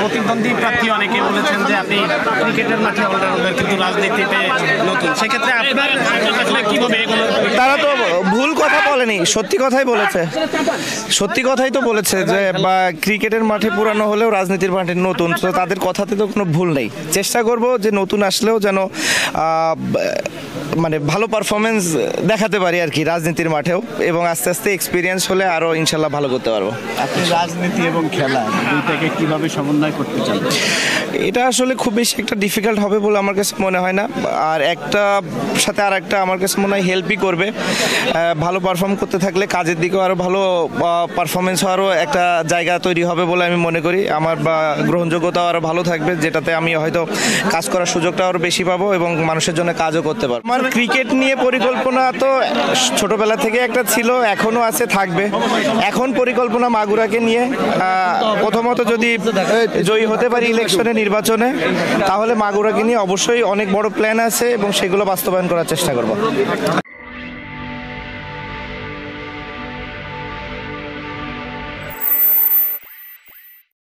প্রতিদ্বন্দ্বী প্রার্থী অনেকে বলেছেন যে আপনি ক্রিকেটের মাঠে অলরাউন্ডার কিন্তু রাজনীতিতে নতুন, সেক্ষেত্রে আপনার আসলে কিভাবে এগুলো? তারা তো ভুল কথা বলেনি, সত্যি কথাই বলেছে, সত্যি কথাই তো বলেছে যে বা ক্রিকেটের মাঠে পুরানো হলেও রাজনীতির মাঠে নতুন, তো তাদের কথাতে তো কোনো ভুল নেই। চেষ্টা করব যে নতুন আসলেও যেন মানে ভালো পারফরমেন্স দেখাতে পারি আর কি রাজনীতির মাঠেও, এবং আস্তে আস্তে এক্সপিরিয়েন্স হলে আরও ইনশাল্লাহ ভালো করতে পারবো। আপনি রাজনীতি এবং খেলা দুইটাকে কিভাবে সমন্বয় করতে চান? এটা আসলে খুব বেশি একটা ডিফিকাল্ট হবে বলে আমার কাছে মনে হয় না, আর একটা সাথে আর একটা আমার কাছে মনে হয় হেল্পই করবে। ভালো পারফর্ম করতে থাকলে কাজের দিকেও আরও ভালো পারফরমেন্স হওয়ারও একটা জায়গা তৈরি হবে বলে আমি মনে করি। আমার গ্রহণযোগ্যতাও আরও ভালো থাকবে, যেটাতে আমি হয়তো কাজ করার সুযোগটা আরও বেশি পাবো এবং মানুষের জন্য কাজও করতে পারবো। আমার ক্রিকেট নিয়ে পরিকল্পনা তো ছোটবেলা থেকে একটা ছিল, এখনও আছে, থাকবে। এখন পরিকল্পনা মাগুরাকে নিয়ে, প্রথমত যদি জয়ী হতে পারি ইলেকশনে, নির্বাচনে, তাহলে মাগুরাকে নিয়ে অবশ্যই অনেক বড় প্ল্যান আছে এবং সেগুলো বাস্তবায়ন করার চেষ্টা করব।